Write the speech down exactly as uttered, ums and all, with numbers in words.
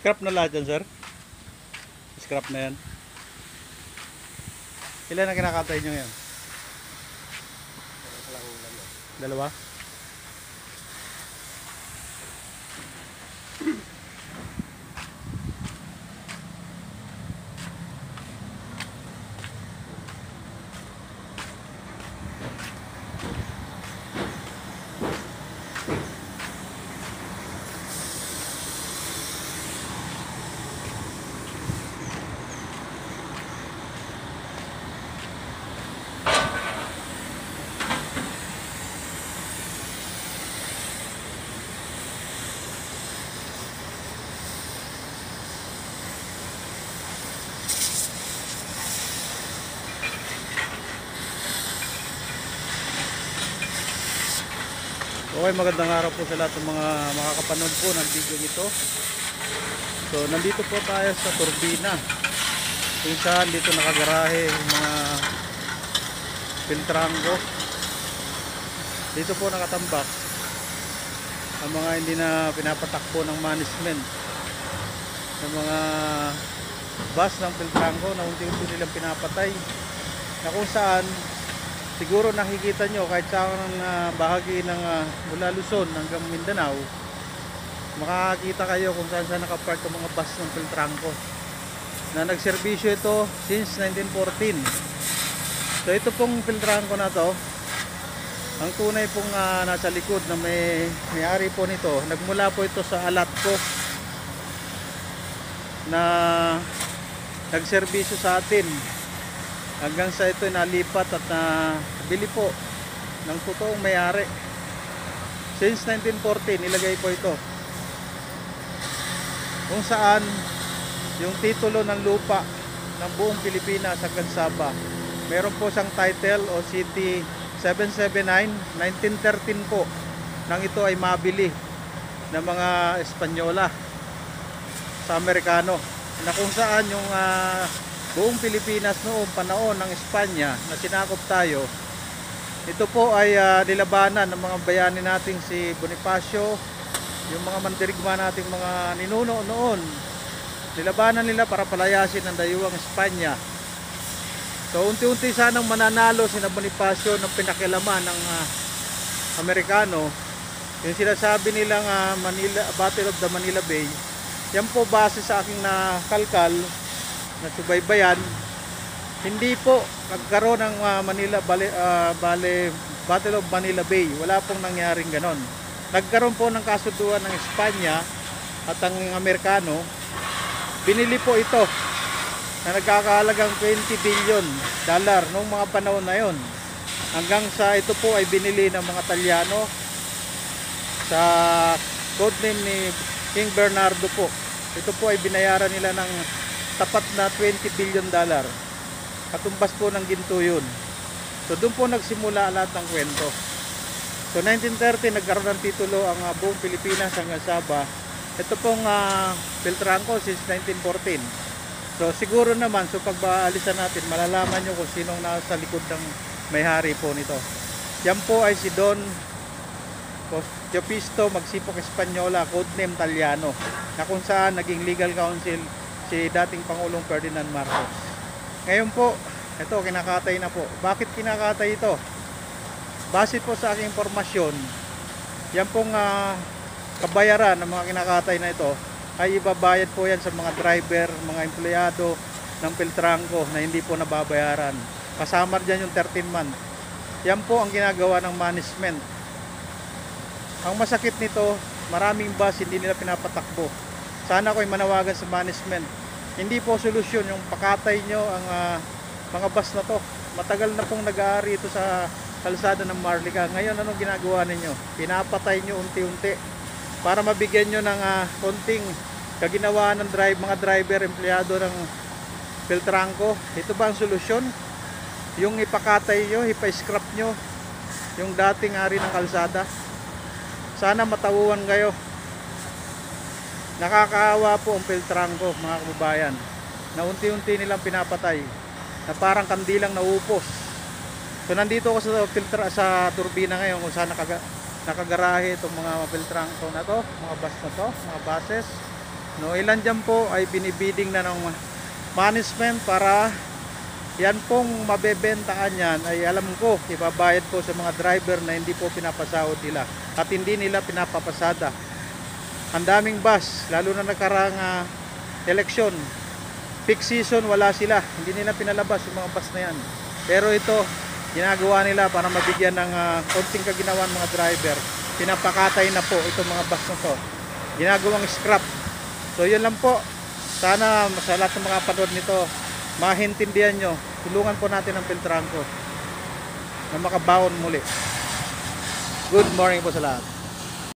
Scrap na lahat yan, sir? Scrap na yan. Ilan na kinakatay nyo yan? Dalawa? Okay, magandang araw po sa lahat ng mga makakapanood po ng video nito. So, nandito po tayo sa turbina. Kung saan dito nakagarahe yung mga filtranggo. Dito po nakatambak ang mga hindi na pinapatakbo ng management ng mga bus ng filtranggo na unti-unti nilang pinapatay, na kung saan siguro nakikita nyo kahit sa uh, bahagi ng uh, mula Luzon hanggang Mindanao, makakakita kayo kung saan saan nakapark ang mga bus ng filtranggo na nagserbisyo ito since nineteen fourteen. So ito pong filtranggo na to, ang tunay pong uh, nasa likod na may may-ari po nito, nagmula po ito sa Alatco na nagserbisyo sa atin hanggang sa ito nalipat at nabili po ng totoong may-ari. Since nineteen fourteen nilagay po ito, kung saan yung titulo ng lupa ng buong Pilipinas hanggang Sabah, meron po siyang title o C T seven seventy-nine nineteen thirteen po, nang ito ay mabili ng mga Espanyola sa Amerikano, na kung saan yung uh, buong Pilipinas noong panahon ng Espanya na sinakop tayo, ito po ay uh, nilabanan ng mga bayani nating si Bonifacio, yung mga mandirigma nating mga ninuno noon. Nilabanan nila para palayasin ang dayuhang Espanya. So unti-unti sanang mananalo si Bonifacio ng pinakialaman ng uh, Amerikano. Yung sinasabi nilang uh, Manila, Battle of the Manila Bay, yan po base sa aking nakalkal na subaybayan, hindi po nagkaroon ng uh, Manila bale, uh, bale, Battle of Manila Bay. Wala pong nangyaring ganon. Nagkaroon po ng kasunduan ng Espanya at ang Amerikano. Binili po ito na nagkakahalagang twenty billion dollar noong mga panahon na yon, hanggang sa ito po ay binili ng mga Talyano sa codename ni King Bernardo po. Ito po ay binayaran nila ng tapat na twenty billion dollar. Katumbas po ng ginto yun. So doon po nagsimula lahat ng kwento. So nineteen thirty nagkaroon ng titulo ang uh, buong Pilipinas hanggang Sabah. Ito pong uh, filtranggo since nineteen fourteen. So siguro naman, so pagbaalisan natin, malalaman nyo kung sinong nasa likod ng may-hari po nito. Yan po ay si Don Giopisto Magsipok Espanyola, codename Talyano, na kung saan naging legal counsel si dating Pangulong Ferdinand Marcos. Ngayon po, ito kinakatay na po. Bakit kinakatay ito? Base po sa aking impormasyon, yan pong uh, kabayaran ng mga kinakatay na ito ay ibabayad po yan sa mga driver, mga empleyado ng filtranggo na hindi po nababayaran. Kasama dyan yung thirteen month. Yan po ang ginagawa ng management. Ang masakit nito, maraming bus hindi nila pinapatakbo. Sana ko'y manawagan sa management. Hindi po solusyon yung pakatay nyo ang uh, mga bus na to. Matagal na pong nag-aari ito sa kalsada ng Marlica. Ngayon anong ginagawa ninyo? Pinapatay nyo unti-unti para mabigyan nyo ng uh, konting kaginawaan ng drive, mga driver, empleyado ng filtranggo. Ito ba ang solusyon? Yung ipakatay nyo, ipa-scrap nyo yung dating ari ng kalsada? Sana matauhan kayo. Nakakaawa po ang filtranggo, mga kababayan, na unti-unti nilang pinapatay, na parang kandilang naupos. So nandito ako sa filtra, sa turbina ngayon kung saan nakaga, nakagarahe itong mga filtranggo na to, mga bus na to, mga buses. No, ilan dyan po ay binibiding na ng management para yan pong mabebentaan yan ay alam ko ibabayad po sa mga driver na hindi po pinapasahod nila at hindi nila pinapapasada. Ang daming bus, lalo na nakarang uh, eleksyon, peak season, wala sila, hindi nila pinalabas yung mga bus na yan. Pero ito ginagawa nila para mabigyan ng uh, konting kaginawan mga driver. Pinapakatay na po itong mga bus na to, ginagawang scrap. So yun lang po, sana sa lahat ng mga panood nito mahintindihan nyo, tulungan po natin ang Beltranco na makabaon muli. Good morning po sa lahat.